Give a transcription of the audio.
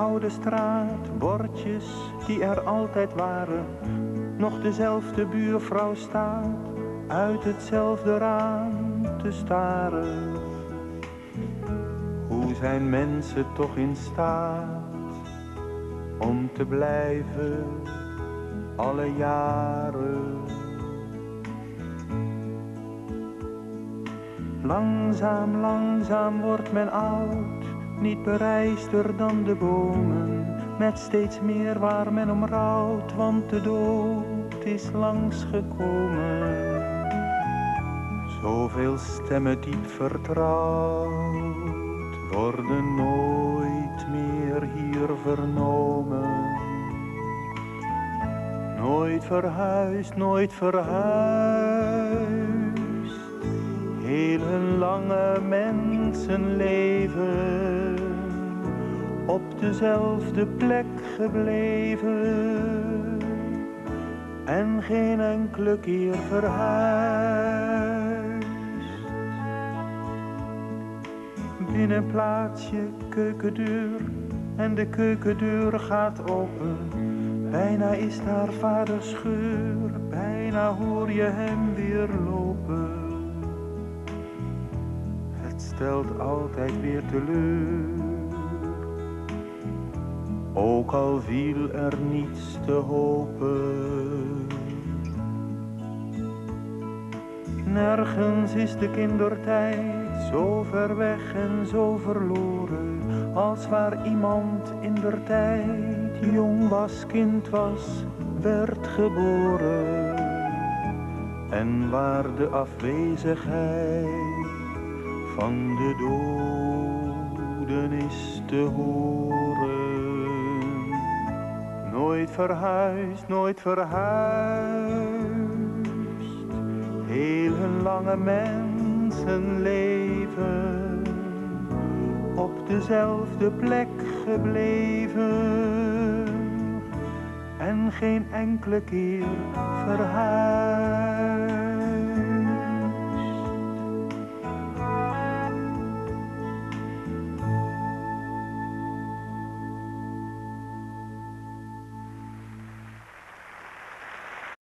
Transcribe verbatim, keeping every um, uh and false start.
oude straat, bordjes die er altijd waren. Nog dezelfde buurvrouw staat uit hetzelfde raam te staren. Hoe zijn mensen toch in staat om te blijven alle jaren? Langzaam, langzaam wordt men oud, niet bereisder dan de bomen, met steeds meer waar men om rouwt, want de dood is langsgekomen. Zoveel stemmen diep vertrouwd worden nooit meer hier vernomen. Nooit verhuisd, nooit verhuisd, heel hun lange mensenleven op dezelfde plek gebleven en geen enkele keer verhuisd. Binnenplaatsje, keukendeur en de keukendeur gaat open. Bijna is daar vaders geur, bijna hoor je hem weer lopen. Het stelt altijd weer teleur, ook al viel er niets te hopen. Nergens is de kindertijd zo ver weg en zo verloren, als waar iemand indertijd jong was, kind was, werd geboren. En waar de afwezigheid van de doden is te horen. Nooit verhuisd, nooit verhuisd, heel hun lange mensenleven op dezelfde plek gebleven en geen enkele keer verhuisd.